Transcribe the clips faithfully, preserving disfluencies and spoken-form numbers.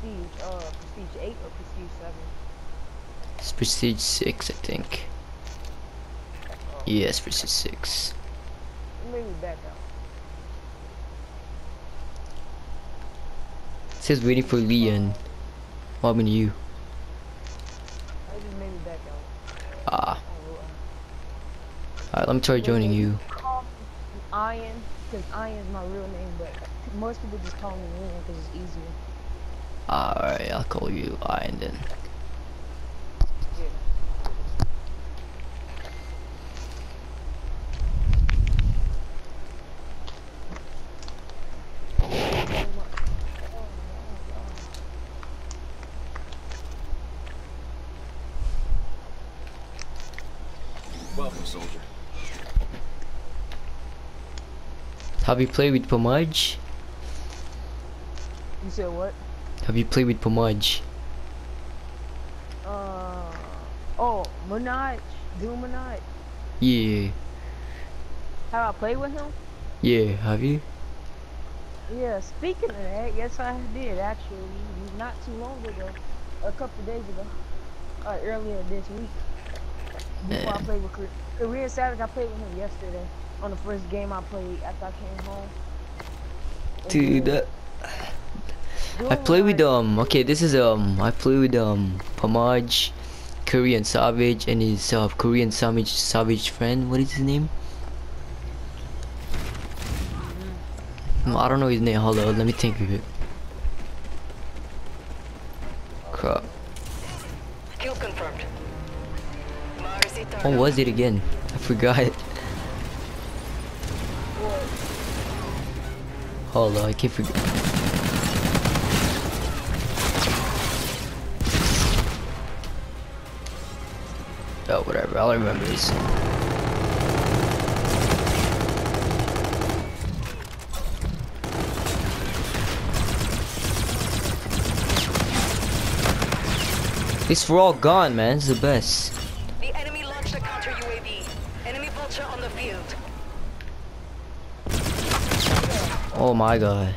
prestige? Uh, prestige eight or prestige seven? It's prestige six, I think. Oh, Yes, prestige six. maybe back out. It says waiting for Leon. What happened to you? I just made me back out. Ah. Oh, uh, Alright, let me try joining Maybe you. call me Iron, because Iron's my real name, but most people just call me Leon because it's easier. Alright, I'll call you Ian then. Yeah. Welcome, soldier. Have you played with Pomaj? You said what? Have you played with Pomaj? Uh, oh, Minaj, Doom Minaj. Yeah. Have I played with him? Yeah, have you? Yeah, speaking of that, yes I did actually, not too long ago, a couple days ago, uh, earlier this week, before I Man. played with Kor- Korean Savage. I played with him yesterday, on the first game I played after I came home. And Dude, then uh, I Doom play with Minaj, um okay, this is um I play with um Pomaj, Korean Savage, and his uh, Korean Savage Savage friend. What is his name? Mm, I don't know his name. Hold on, let me think of it. Crap. Kill confirmed. Mars What was it again? I forgot. Hold on, I can't forget. Oh, whatever. I'll remember this. It's all gone, man. It's the best. The enemy launched a counter U A V. Enemy vulture on the field. Oh my god.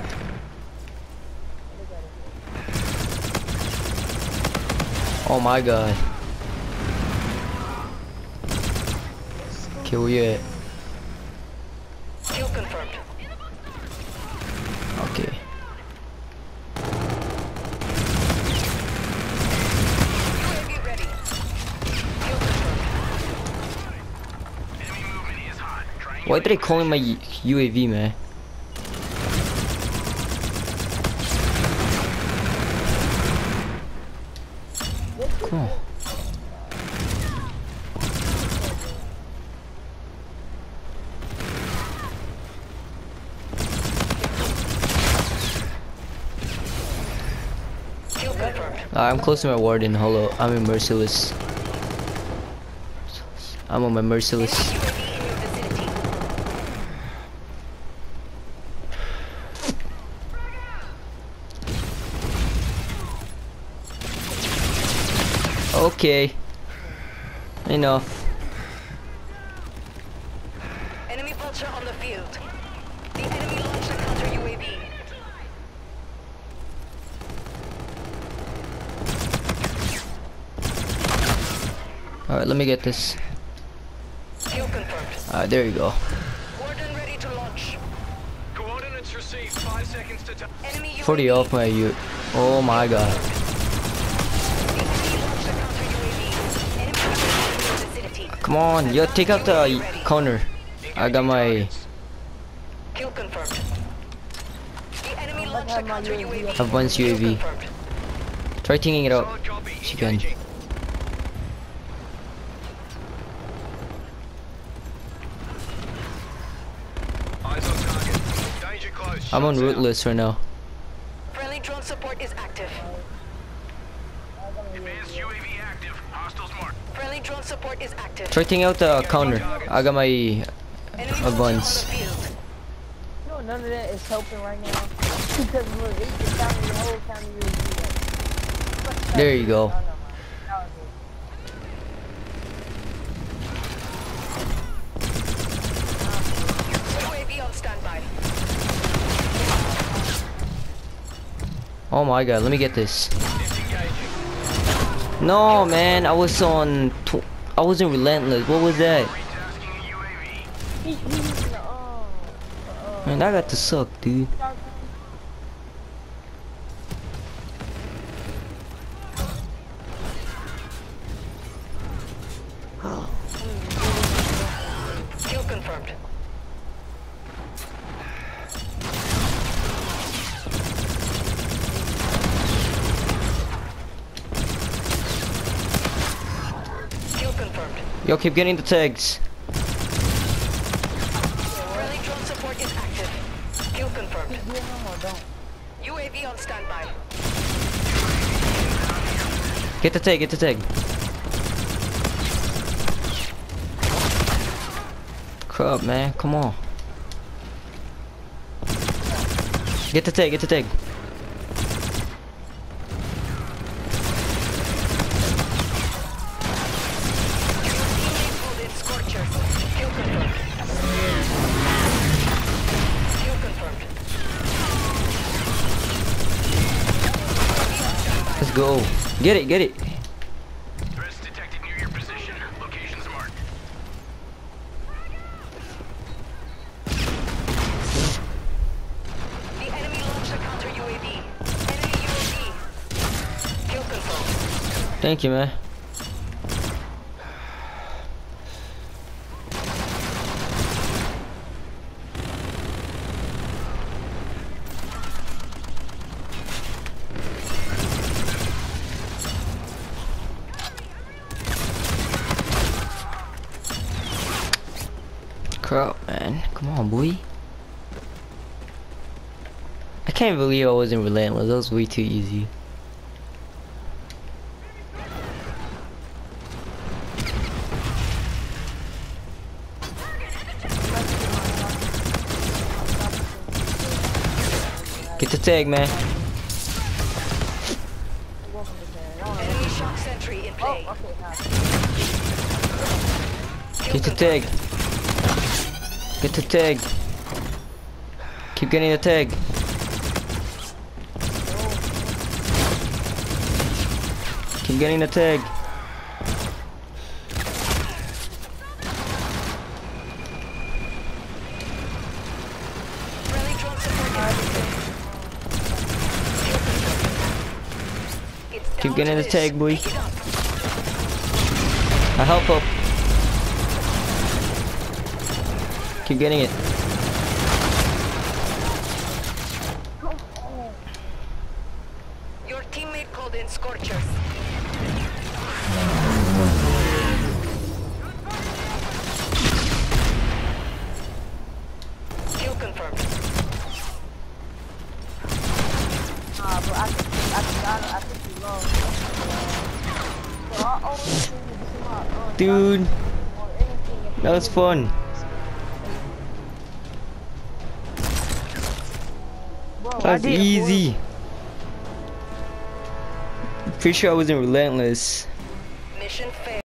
Oh my god. Okay, where you at? Kill confirmed. Okay. U A V ready. Kill confirmed. Why did they call him my U A V, man? Come on. Kill confirmed. Uh, I'm close to my warden. Hello, I'm in Merciless. I'm on my Merciless. U A V in your vicinity. Okay. Enough. Enemy vulture on the field. The enemy launched a counter U A V. Alright, let me get this. Kill confirmed. Alright, there you go. Warden ready to launch. Coordinates received. Five seconds to time. Enemy U A V. forty off my U. Oh my god. The enemy launched a counter U A V. Enemy U A V in your vicinity. Come on, yo, take out the counter. I got my Kill confirmed. The enemy launched a counter U A V. advanced U A V. Confirmed. Try taking it out. Solid copy. She can. Engaging. Eyes on target. Danger close. I'm on Shots out. rootless right now. Friendly drone support is active. Advanced U A V active. Hostiles marked. Friendly drone support is active. Try taking out the counter. I got my Enemy vulture advance. on the field. No, none of that is helping right now. Because look, it can counter the whole counter U A V. There you go. No, no, no. That was it. U A V on standby. Oh my god, let me get this. Disengaging. No, man, I was on. Tw I wasn't relentless. What was that? Retasking the U A V. He, he using the, um, the, uh, Man, that got to suck, dude. dark- Kill confirmed. Kill confirmed. Yo, keep getting the tags. Friendly drone support is active. Kill confirmed. Get him or don't. U A V on standby. Get the tag, get the tag. Crap, man, come on. Get the tag, get the tag. Teammate pulled in Scorchers. Kill confirmed. Kill confirmed. Let's go. Get it, get it. Threats detected near your position. Locations marked. The enemy launched a counter U A V. Enemy U A V. Kill confirmed. Thank you, man. Crap, man. Come on, boy. I can't believe I wasn't relentless. That was way too easy. Get the tag, man. Enemy shock sentry in play. Oh, okay, now. Kill Get the confirmed. tag. Get the tag. Keep getting the tag. Keep getting the tag. Friendly drone support is active. Kill confirmed. It's Keep down getting to the this. tag, boy. Pick it up. I help up. Keep getting it. Your teammate called in Scorchers. Kill confirmed. Nah, but I think, I think, I, I think you lost. So I always think it's my, uh, Dude, or anything if that was fun. Bro, I That was did, boy. easy. Pretty sure I wasn't relentless. Mission failed.